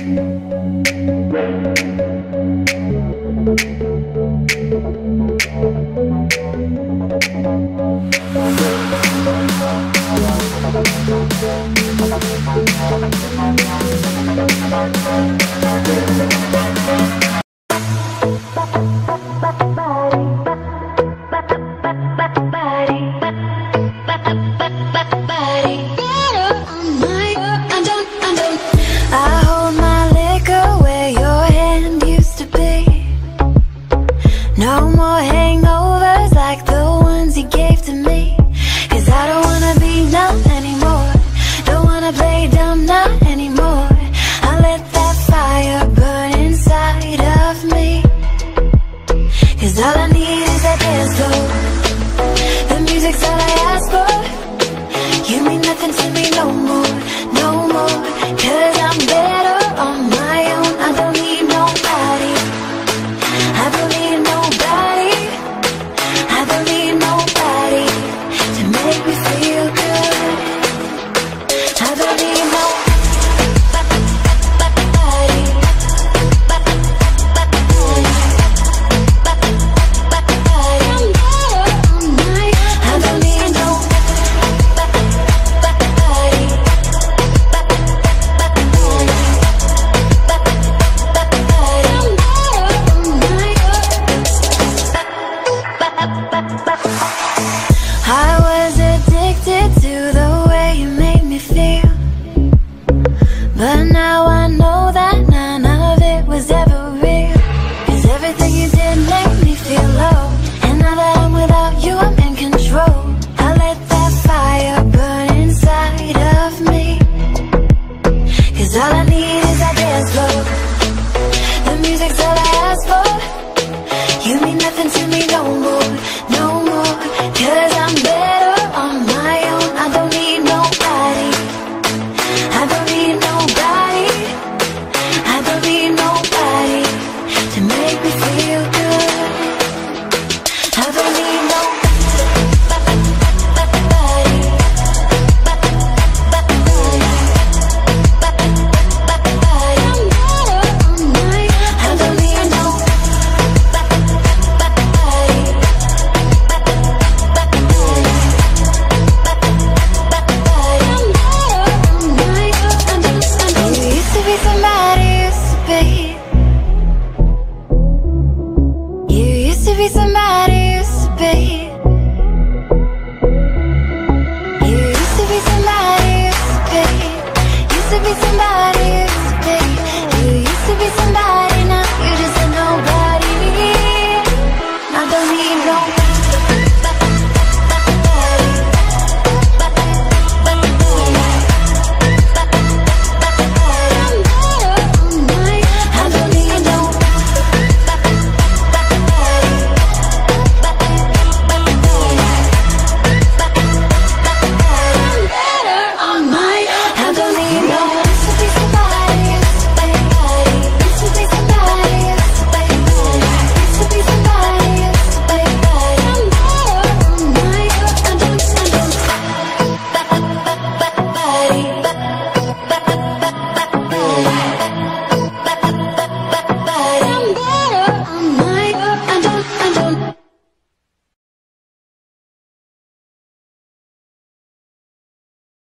No more hangovers like the ones you gave to me. 'Cause I don't wanna be numb anymore. Don't wanna play dumb not anymore. I let that fire burn inside of me. 'Cause all I need is that dance floor. The music's all I ask for. You mean nothing to me no more, no more. 'Cause I'm better on my own. I don't need nobody. I don't need nobody. I don't need nobody to make me feel good. I don't need nobody. I was addicted to the way you made me feel, but now I know that none of it was ever real. 'Cause everything you did made me feel low, and now that I'm without you, I'm in control. I let that fire burn inside of me. 'Cause all I need is that dance floor. The music's all I ask for. You mean nothing to me no more, no more. 'Cause I'm better on my own. I don't need nobody. I don't need nobody. I don't need nobody to make me feel good. I don't need nobody. Somebody